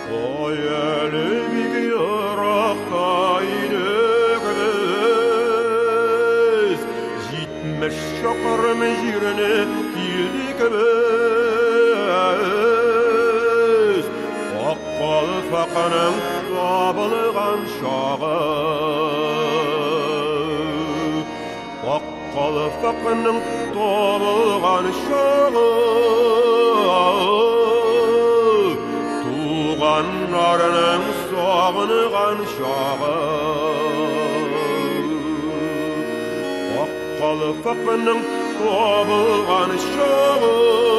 Ой әлемге ыраққа үйрекбіз, жетміс шақырым жеріне келдік біз. Аққалпақның табылған шағы, Аққалпақның табылған шағы, Туғандарының сағынған шағы. Аққалпақның табылған шағы,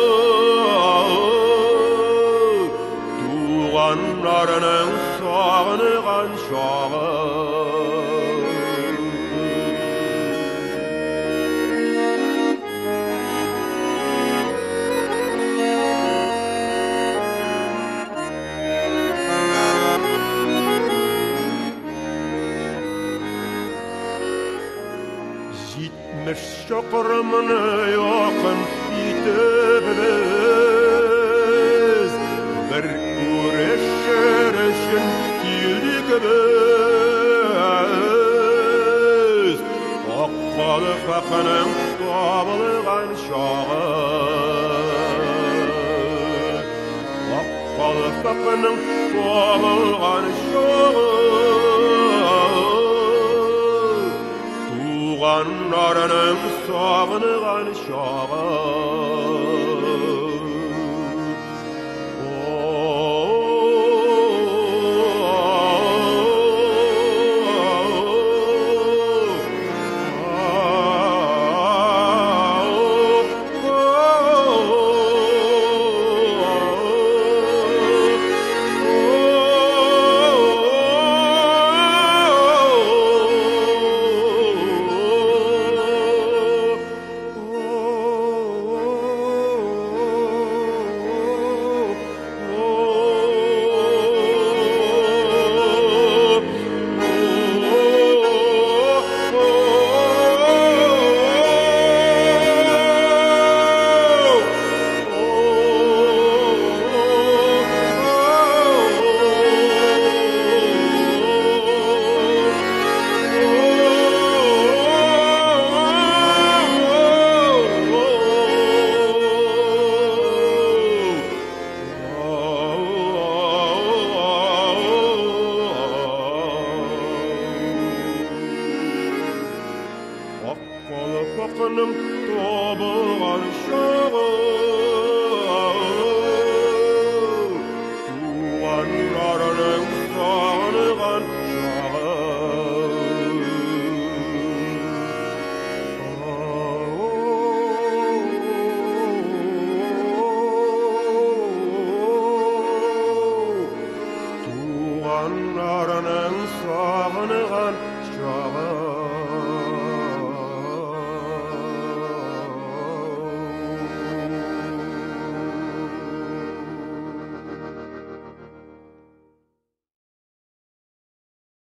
Туғандарының сағынған шағы. Жетміс шақырымны якын итеп біз, бір күрешер үшін келдік біз. Аққалпақның табылған шағы, Аққалпақның табылған шағы, Туғандарының сағынған шағы.